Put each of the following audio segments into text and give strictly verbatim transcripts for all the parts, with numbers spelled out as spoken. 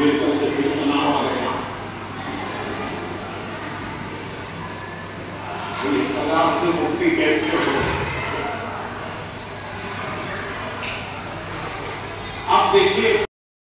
से मुक्ति कैसे हो। आप देखिए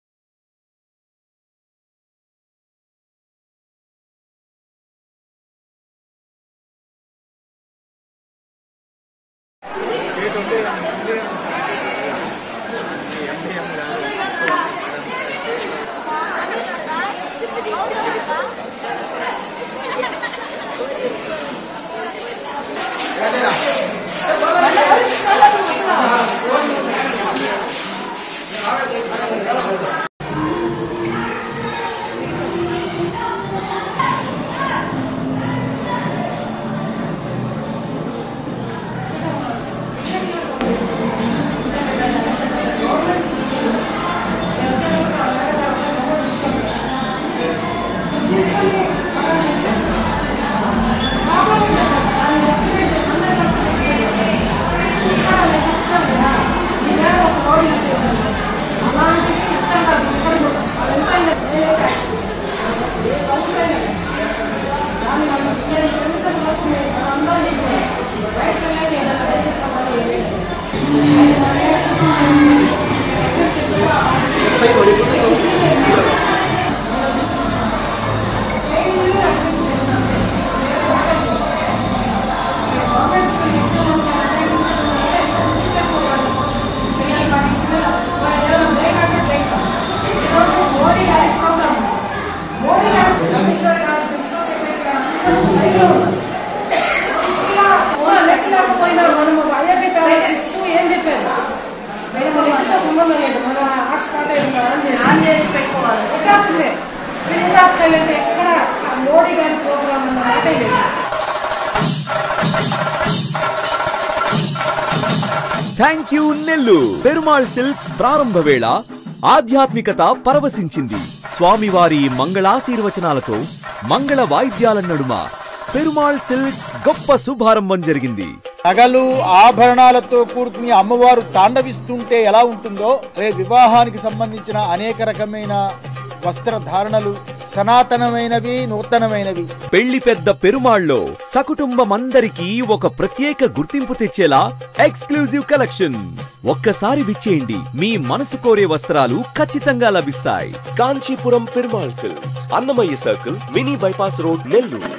thank you Nellore Perumal Silks ప్రారంభ వేళ ఆధ్యాత్మికత పరవశించింది. స్వామివారి మంగళాశీర్వచనాలతో మంగళ వాయిద్యాల నడుమ పెరుమాళ్ సిల్క్స్ గొప్ప శుభారంభం జరిగింది. నగలు ఆభరణాలతో కూడుకుని అమ్మవారు తాండవిస్తుంటే ఎలా ఉంటుందో రే వివాహానికి సంబంధించిన అనేక రకమైన వస్త్రధారణలు సనాతనమైనవి నూతనమైనవి. పెళ్లి పెద్ద పెరుమాళ్లో సకుటుంబమందరికీ ఒక ప్రత్యేక గుర్తింపు తెచ్చేలా ఎక్స్క్లూజివ్ కలెక్షన్స్. ఒక్కసారి విచ్చేయండి, మీ మనసు కోరే వస్త్రాలు ఖచ్చితంగా లభిస్తాయి. Kanchipuram Perumal Silks, Annamayya circle, mini bypass road, Nellore.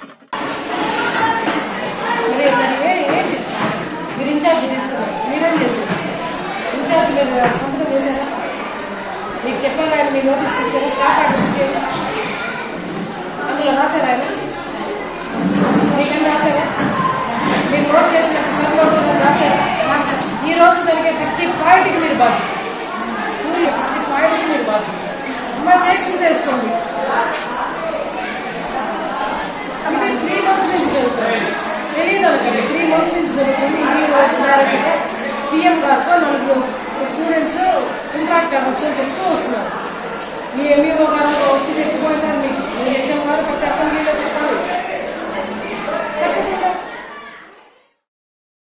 మీకు చెప్పాను ఆయన మీ నోటీస్కి ఇచ్చారా? స్టాఫ్ ఆర్డర్ అందులో రాశారా? ఆయన మీకేం రాశారా? మీరు నోట్ చేసినట్టు సర్లో రాశారా? ఈ రోజు జరిగే ప్రతి పాయింట్కి మీరు బాధ్యత, స్కూల్లో ప్రతి పాయింట్కి మీరు బాధ్యత. అమ్మ చేసి వేసుకోండి. ఇది త్రీ మంత్స్ నుంచి జరుగుతుంది, తెలియదు అనుకోండి. త్రీ మంత్స్ నుంచి జరుగుతుంది. ఈ రోజు డైరెక్ట్గా పిఎం గారితో నలుగురు స్టూడెంట్స్ ఇంట్రాక్ట్ అవ్వచ్చు అని చెప్తూ వస్తున్నారు. మీ ఎంఈఓ గారు